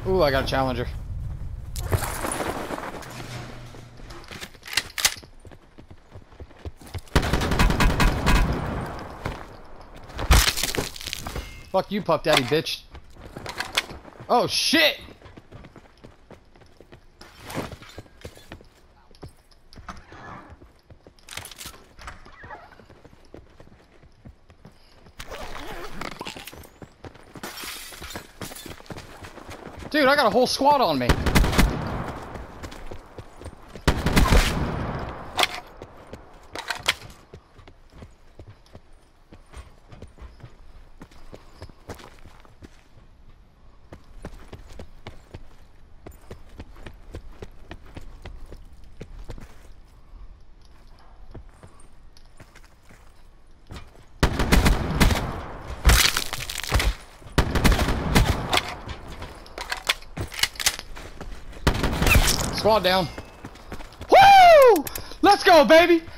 Ooh, I got a challenger. Fuck you, Puff Daddy, bitch. Oh, shit! Dude, I got a whole squad on me. Squad down. Woo! Let's go, baby!